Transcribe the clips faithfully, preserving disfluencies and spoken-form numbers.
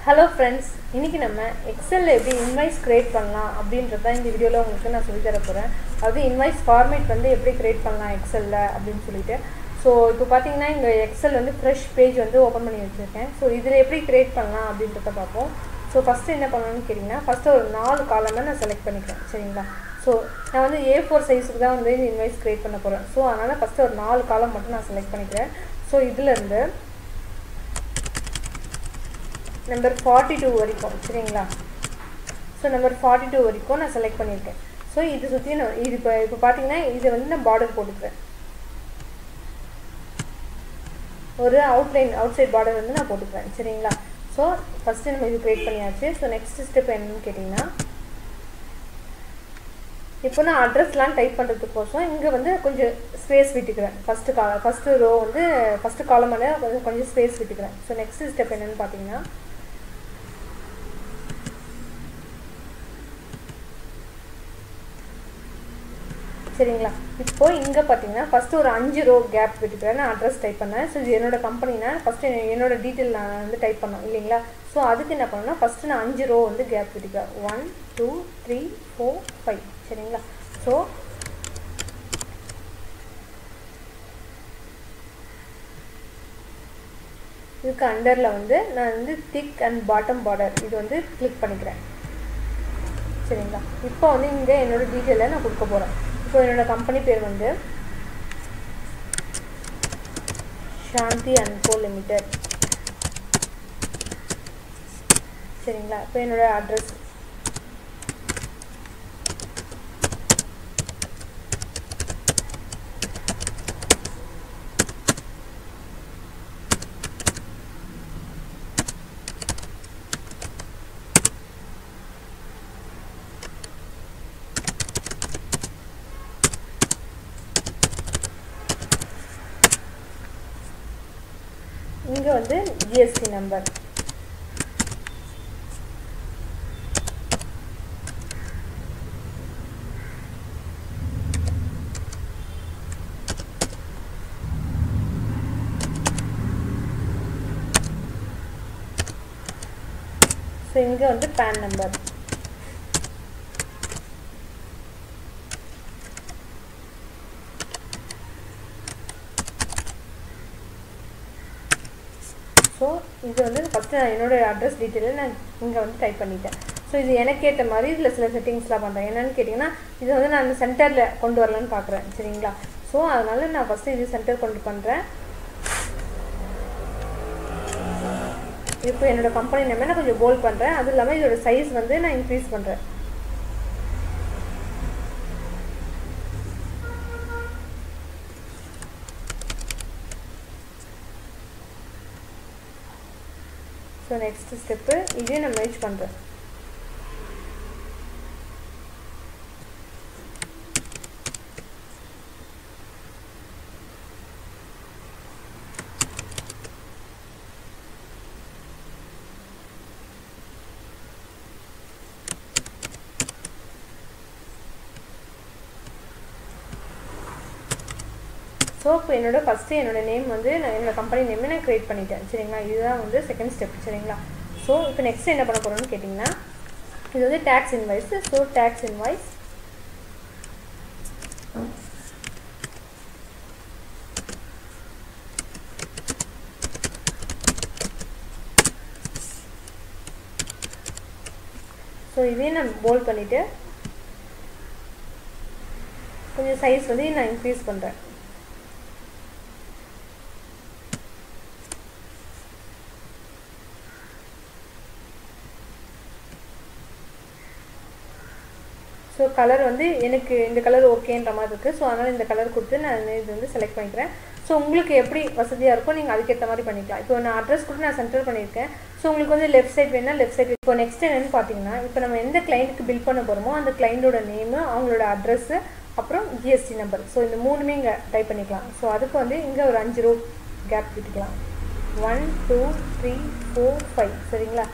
Hello friends, இன்னைக்கு நம்ம Excel எப்படி invoice create பண்ணலாம் அப்படின்றத இந்த வீடியோல உங்களுக்கு நான் சொல்லி தர போறேன். அது invoice format வந்து எப்படி create பண்ணலாம் Excel ல அப்படினு சொல்லிட்டு. சோ இப்போ பாத்தீங்கன்னா இந்த Excel வந்து fresh page வந்து ஓபன் பண்ணி வச்சிருக்கேன். சோ இதுல எப்படி create பண்ணலாம் அப்படின்றத பாப்போம். சோ ஃபர்ஸ்ட் என்ன பண்ணனும்னு கேட்டிங்கன்னா ஃபர்ஸ்ட் ஒரு நாலு காலமை நான் செலக்ட் பண்ணிக்கிறேன். சரிங்களா? சோ நான் வந்து A four சைஸ்க்கு தான் வந்து இந்த invoice create பண்ண போறேன். சோ அதனால ஃபர்ஸ்ட் ஒரு நாலு காலம் மட்டும் நான் செலக்ட் பண்ணிக்கிறேன். சோ இதுல இருந்து number forty-two வரைக்கும் சரிங்களா சோ number forty-two வரைக்கும் நான் செலக்ட் பண்ணிருக்கேன் சோ இது சுத்தி நான் இது இப்ப இப்ப பாத்தீங்கன்னா இது வந்து நான் border போட்டுக்கிறேன் ஒரு அவுட்லைன் அவுட்சைட் border வந்து நான் போட்டுக்கிறேன் சரிங்களா சோ ஃபர்ஸ்ட் நம்ம இது கிரியேட் பண்ணியாச்சு சோ நெக்ஸ்ட் ஸ்டெப் என்னன்னு கேட்டிங்கன்னா இப்போ நான் அட்ரஸ்லாம் டைப் பண்றதுக்கோசம் இங்க வந்து கொஞ்சம் ஸ்பேஸ் விட்டுக்கிறேன் ஃபர்ஸ்ட் ஃபர்ஸ்ட் ரோ வந்து ஃபர்ஸ்ட் காலம்ல கொஞ்சம் கொஞ்சம் ஸ்பேஸ் விட்டுக்கிறேன் சோ நெக்ஸ்ட் ஸ்டெப் என்னன்னு பாத்தீங்கன்னா சரிங்களா இப்போ இங்க பாத்தீங்கன்னா ஃபர்ஸ்ட் ஒரு அஞ்சு ரோ கேப் விட்டுக்கிறேன் நான் அட்ரஸ் டைப் பண்ணேன் சோ இது என்னோட கம்பெனினா ஃபர்ஸ்ட் என்னோட டீடைல் நான் வந்து டைப் பண்ணனும் இல்லீங்களா சோ அதுக்கு என்ன பண்ணனும்னா ஃபர்ஸ்ட் நான் அஞ்சு ரோ வந்து கேப் விட்டுக்கிறேன் one two three four five சரிங்களா சோ இதுக்கு அண்டர்ல வந்து நான் வந்து thick and bottom border இது வந்து கிளிக் பண்ணிக்கிறேன் சரிங்களா இப்போ வந்து இங்க என்னோட டீடைலை நான் கொடுக்க போறேன் இப்போ என்னோட கம்பெனி பேர் வந்து சாந்தி அண்ட் கோ லிமிடெட் சரிங்களா இப்போ என்னோட அட்ரஸ் இங்க வந்து G S T number so இங்க வந்து PAN நம்பர் சோ இது வந்து ஃபர்ஸ்ட் என்னோட அட்ரஸ் டீடைலை நான் இங்க வந்து டைப் பண்ணிட்டேன் சோ இது எனக்கு ஏத்த மாதிரி இதுல சில செட்டிங்ஸ்லாம் பண்றேன் என்னன்னு கேட்டிங்கன்னா இது வந்து நான் சென்டர்ல கொண்டு வரலாம்னு பார்க்கறேன் சரிங்களா சோ அதனால நான் ஃபர்ஸ்ட் இது சென்டர் கொண்டு பண்றேன் இப்போ என்னோட கம்பெனி நேம் நான் கொஞ்சம் போல்ட் பண்றேன் அது இல்லாம இதோட சைஸ் வந்து நான் இன்கிரீஸ் பண்றேன் So next step இதே நான் merge பண்றேன் சோ இப்போ என்னோட ஃபர்ஸ்ட் என்னோட நேம் வந்து நான் என்னோட கம்பெனி நேம் நான் கிரியேட் பண்ணிட்டேன் சரிங்களா இதுதான் வந்து செகண்ட் ஸ்டெப் சரிங்களா சோ இப்போ நெக்ஸ்ட் என்ன பண்ண போறோம்னு கேட்டிங்கன்னா இது வந்து tax invoice so tax invoice so இதே நான் போல்ட் பண்ணிட்டு கொஞ்சம் சைஸ் வந்து நான் இன்கிரீஸ் பண்றேன் சோ கலர் வந்து எனக்கு இந்த கலர் ஓகேன்ற மாதிரி இருக்கு சோ அதனால இந்த கலர் கொடுத்து நான் இது வந்து செலக்ட் பண்ணிக்கிறேன் சோ உங்களுக்கு எப்படி வசதியா இருக்கோ நீங்க அதுக்கு ஏத்த மாதிரி பண்ணிக்கலாம் இப்போ நான் அட்ரஸ் கொடுத்து நான் சென்டர் பண்ணிருக்கேன் சோ உங்களுக்கு வந்து லெஃப்ட் சைடு வேணா லெஃப்ட் சைடு இப்போ நெக்ஸ்ட் என்னன்னு பாத்தீங்கன்னா இப்போ நம்ம எந்த கிளையன்ட்க்கு பில் பண்ண போறோமோ அந்த கிளையண்டோட நேம் அவங்களோட அட்ரஸ் அப்புறம் G S T number so இந்த மூணுமே இங்க டைப் பண்ணிக்கலாம் சோ அதுக்கு வந்து இங்க ஒரு அஞ்சு ரோ கேப் விட்டுக்கலாம் one two three four five சரிங்களா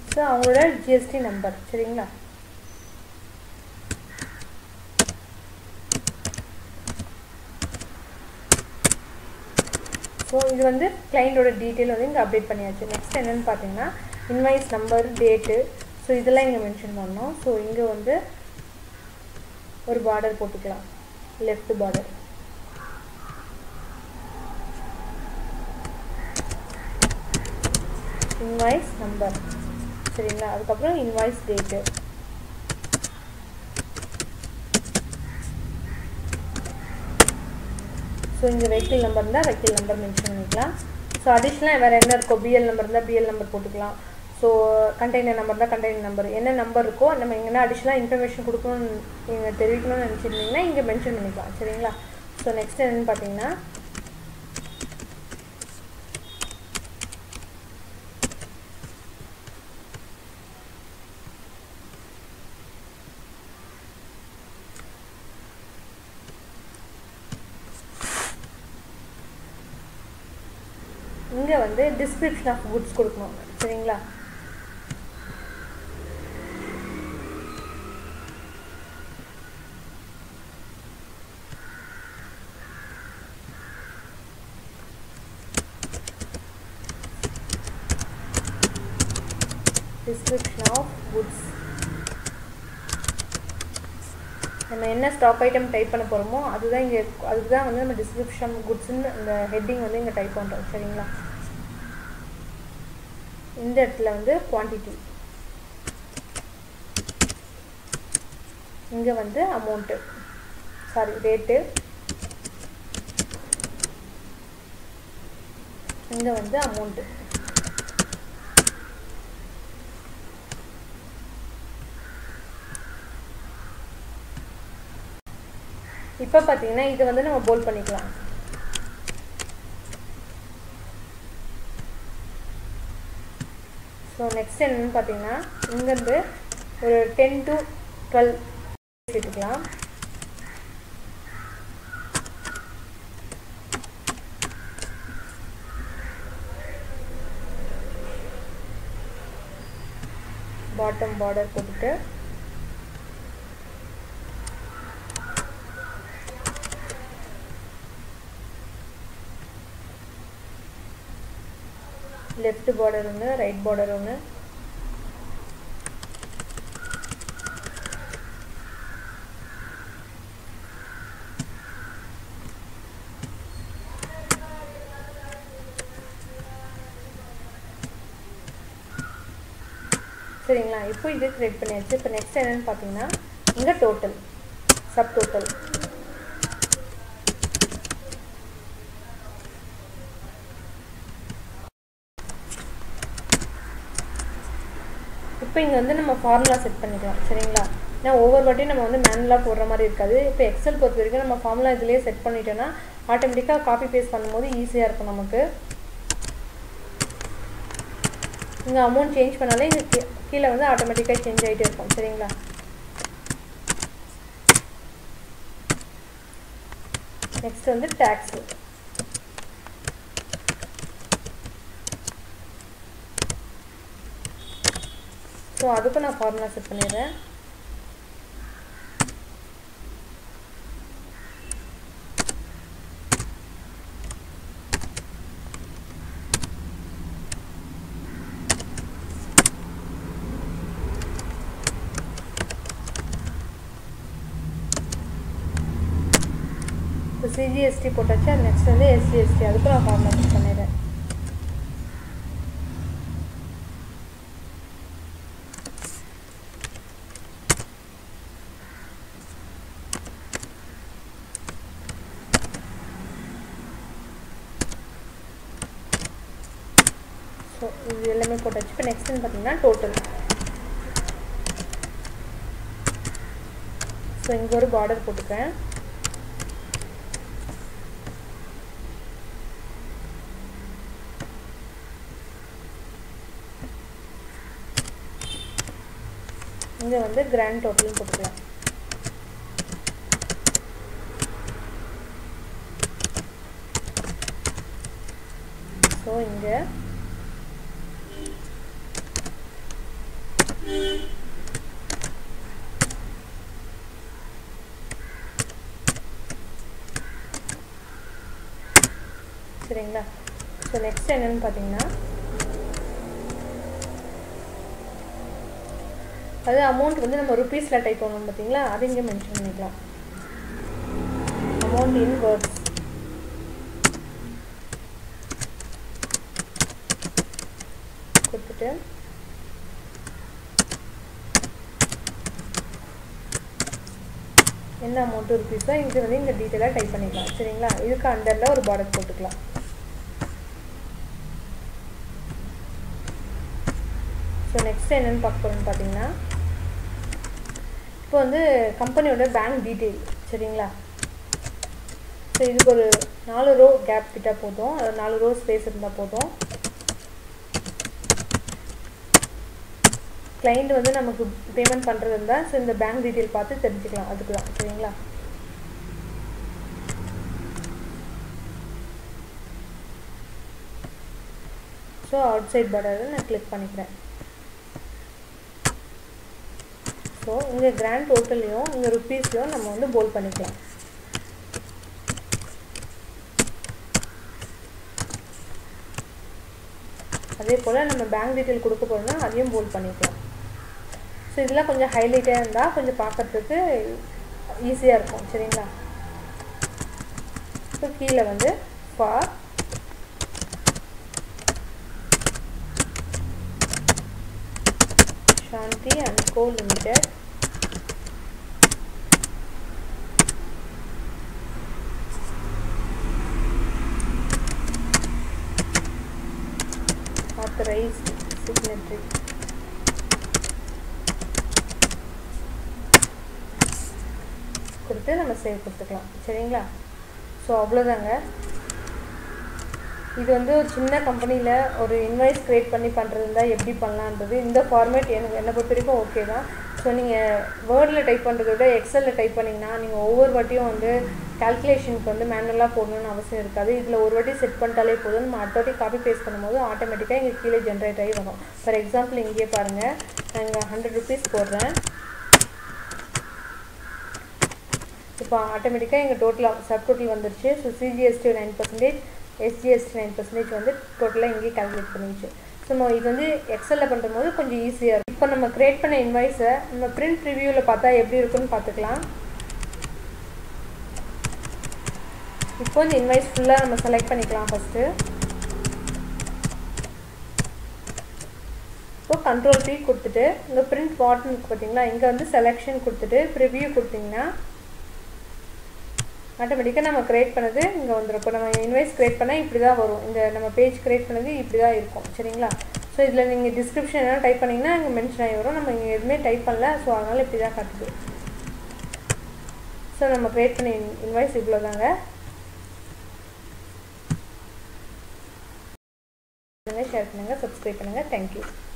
ஸோ அவங்களோட ஜிஎஸ்டி நம்பர். சரிங்களா? ஸோ இது வந்து கிளைண்டோட டீட்டெயில் வந்து இங்கே அப்டேட் பண்ணியாச்சு. நெக்ஸ்ட் என்னென்னு பார்த்தீங்கன்னா இன்வாய்ஸ் நம்பர், டேட்டு, ஸோ இதெல்லாம் இங்கே மென்ஷன் பண்ணோம். ஸோ இங்கே வந்து ஒரு பார்டர் போட்டுக்கலாம், லெஃப்ட் பார்டர். Invoice number. சரிங்களா? அதுக்கப்புறம் இன்வாய்ஸ் டேட்டு. ஸோ இங்கே வெஹிக்கிள் நம்பர் இருந்தால் வெஹிக்கிள் நம்பர் மென்ஷன் பண்ணிக்கலாம். ஸோ அடிஷ்னலாக வேறு என்ன இருக்கோ, பிஎல் நம்பர் இருந்தால் பிஎல் நம்பர் போட்டுக்கலாம். ஸோ கண்டெய்னர் நம்பர் இருந்தால் கண்டெய்னர் நம்பர், என்ன நம்பர் இருக்கோ நம்ம எங்கன்னா அடிஷ்னலாக இன்ஃபர்மேஷன் கொடுக்கணும்னு நீங்கள் தெரிவிக்கணும்னு நினச்சிருந்தீங்கன்னா இங்கே மென்ஷன் பண்ணிக்கலாம். சரிங்களா? ஸோ நெக்ஸ்ட் என்னென்னு பார்த்தீங்கன்னா இங்கே வந்து டிஸ்கிரிப்ஷன் ஆஃப் குட்ஸ் கொடுக்கணும். சரிங்களா? Description of goods. நம்ம என்ன ஸ்டாக் ஐட்டம் டைப் பண்ண போகிறோமோ அதுதான் இங்கே, அதுதான் வந்து நம்ம டிஸ்கிரிப்ஷன் குட்ஸ்ன்னு இந்த ஹெட்டிங் வந்து இங்கே டைப் பண்ணுறோம். சரிங்களா? இந்த இடத்துல வந்து குவான்டிட்டி, இங்கே வந்து அமௌண்ட்டு, சாரி ரேட்டு, இங்கே வந்து அமௌண்ட்டு. இப்போ பார்த்தீங்கன்னா இதை வந்து நம்ம போல்ட் பண்ணிக்கலாம். ஸோ நெக்ஸ்ட் என்னென்னு பார்த்தீங்கன்னா இங்கேருந்து ஒரு டென் டு டுவெல் எடுத்துக்கலாம். பாட்டம் பார்டர் போட்டுட்டு லெஃப்ட் பார்டர் ஒன்று, ரைட் பார்டர் ஒன்று, சரிங்களா? இப்போ இது கிரியேட் பண்ணியாச்சு. இப்போ நெக்ஸ்ட் என்னென்னு பார்த்தீங்கன்னா இங்கே டோட்டல், சப் டோட்டல். இப்போ இங்கே வந்து நம்ம ஃபார்முலா செட் பண்ணிக்கலாம். சரிங்களா? ஏன்னா ஒவ்வொரு வாட்டியும் நம்ம வந்து மேனுவலாக போடுற மாதிரி இருக்காது. இப்போ எக்ஸல் பொறுத்த வரைக்கும் நம்ம ஃபார்முலா இதிலேயே செட் பண்ணிட்டோன்னா ஆட்டோமேட்டிக்காக காப்பி பேஸ்ட் பண்ணும்போது ஈஸியாக இருக்கும் நமக்கு. இங்கே அமௌண்ட் சேஞ்ச் பண்ணாலே இங்கே கீழே வந்து ஆட்டோமேட்டிக்காக சேஞ்ச் ஆகிட்டே இருக்கும். சரிங்களா? நெக்ஸ்ட் வந்து டேக்ஸு. ஸோ அதுக்கும் நான் ஃபார்முலா செட் பண்ணிடுறேன். இப்போ சிஜிஎஸ்டி போட்டாச்சு. நெக்ஸ்ட் வந்து எஸ்ஜிஎஸ்டி, அதுக்கும் நான் ஃபார்முலா செட் பண்ணிடுறேன். ஸோ இது எல்லாமே போட்டாச்சு. இப்போ நெக்ஸ்ட் பார்த்தீங்கன்னா டோட்டல். ஸோ இங்கே ஒரு பார்டர் போட்டுக்கிறேன். இங்கே வந்து கிராண்ட் டோட்டலும் போட்டுக்கலாம். ஸோ இங்கே சரிங்களா? ஸோ நெக்ஸ்ட் என்னென்னு பார்த்தீங்கன்னா, அது அமௌண்ட் வந்து நம்ம ருபீஸில் டைப் பண்ணணும் பார்த்தீங்களா, அது இங்கே மென்ஷன் பண்ணிக்கலாம். அமௌண்ட் இன் வேர்ட்ஸ் கொடுத்துட்டு என்ன அமௌண்ட்டு ருபீஸோ இங்கே வந்து இங்கே டீட்டெயிலாக டைப் பண்ணிக்கலாம். சரிங்களா? இதுக்கு அண்டரில் ஒரு பார்டர் போட்டுக்கலாம். ஸோ நெக்ஸ்ட் என்னென்னு பார்க்க போகிறோம்னு பார்த்தீங்கன்னா, இப்போ வந்து கம்பெனியோட பேங்க் டீட்டெயில். சரிங்களா? ஸோ இதுக்கு ஒரு நாலு ரோ கேப் கிட்ட போதும், அது நாலு ரோ ஸ்பேஸ் இருந்தால் போதும். கிளைண்ட் வந்து நமக்கு பேமெண்ட் பண்ணுறது இருந்தால் ஸோ இந்த பேங்க் டீட்டெயில் பார்த்து தெரிஞ்சுக்கலாம், அதுக்கு தான். சரிங்களா? ஸோ அவுட் சைட் பார்டரை நான் கிளிக் பண்ணிக்கிறேன். ஸோ இங்கே கிராண்ட் டோட்டல்லையும் இங்கே ருப்பீஸ்லையும் நம்ம வந்து போல்ட் பண்ணிக்கலாம். அதே போல் நம்ம பேங்க் டீட்டெயில் கொடுக்க போகிறோம்னா அதையும் போல்ட் பண்ணிக்கலாம். ஸோ இதெல்லாம் கொஞ்சம் ஹைலைட்டாக இருந்தால் கொஞ்சம் பார்க்குறதுக்கு ஈஸியாக இருக்கும். சரிங்களா? ஸோ கீழே வந்து for Shanti and co limited authorized signatory கொடுத்து நம்ம சேவ் கொடுத்துக்கலாம். சரிங்களா? ஸோ அவ்வளோதாங்க. இது வந்து ஒரு சின்ன கம்பெனியில் ஒரு இன்வாய்ஸ் க்ரியேட் பண்ணி பண்ணுறது இருந்தால் எப்படி பண்ணலான்றது இந்த ஃபார்மேட் எனக்கு என்னை பொறுத்த வரைக்கும் ஓகே தான். ஸோ நீங்கள் வேர்டில் டைப் பண்ணுறத விட எக்ஸலில் டைப் பண்ணிங்கன்னா நீங்கள் ஒவ்வொரு வாட்டியும் வந்து கால்குலேஷனுக்கு வந்து மேனுவலாக போடணும்னு அவசியம் இருக்காது. இதில் ஒரு வாட்டி செட் பண்ணிட்டாலே போதும். நம்ம அடுத்த வாட்டி காப்பி பேஸ்ட் பண்ணும்போது ஆட்டோமேட்டிக்காக இங்கே கீழே ஜென்ரேட் ஆகி வரும். ஃபார் எக்ஸாம்பிள் இங்கேயே பாருங்கள், நான் இங்கே ஹண்ட்ரட் ருபீஸ் போடுறேன். இப்போ ஆட்டோமேட்டிக்காக எங்கள் டோட்டலாக சப் டோட்டல் வந்துருச்சு. So CGST nine percentage, SGST nine percentage வந்து டோட்டலாக இங்கேயே கால்குலேட் பண்ணிடுச்சு. ஸோ நம்ம இது வந்து எக்ஸலில் பண்ணும்போது கொஞ்சம் ஈஸியாக இருக்கும். இப்போ நம்ம க்ரியேட் பண்ண இன்வாய்ஸை நம்ம பிரிண்ட் ரிவ்யூவில் பார்த்தா எப்படி இருக்குன்னு பார்த்துக்கலாம். இப்போ இந்த இன்வாய்ஸ் ஃபுல்லாக நம்ம செலக்ட் பண்ணிக்கலாம். ஃபஸ்ட்டு இப்போ கண்ட்ரோல் பி கொடுத்துட்டு இங்கே பிரிண்ட் பாட்டன் இருக்குது பார்த்தீங்களா, இங்கே வந்து செலெக்ஷன் கொடுத்துட்டு ப்ரிவ்யூ கொடுத்திங்கன்னா ஆட்டோமேட்டிக்காக நம்ம க்ரியேட் பண்ணது இங்கே வந்துடும். இப்போ நம்ம இன்வாய்ஸ் க்ரியேட் பண்ணால் இப்படி தான் வரும். இந்த நம்ம பேஜ் க்ரியேட் பண்ணது இப்படி தான் இருக்கும். சரிங்களா? ஸோ இதில் நீங்கள் டிஸ்கிரிப்ஷன் எல்லாம் டைப் பண்ணிங்கன்னா இங்கே மென்ஷன் ஆகி வரும். நம்ம இங்கே எதுவுமே டைப் பண்ணல, ஸோ அதனால் இப்படி தான் காட்டுது. ஸோ நம்ம க்ரியேட் பண்ண இன்வாய்ஸ் இவ்வளோ தாங்க. ஷேர் பண்ணுங்கள், சப்ஸ்கிரைப் பண்ணுங்கள். தேங்க்யூ.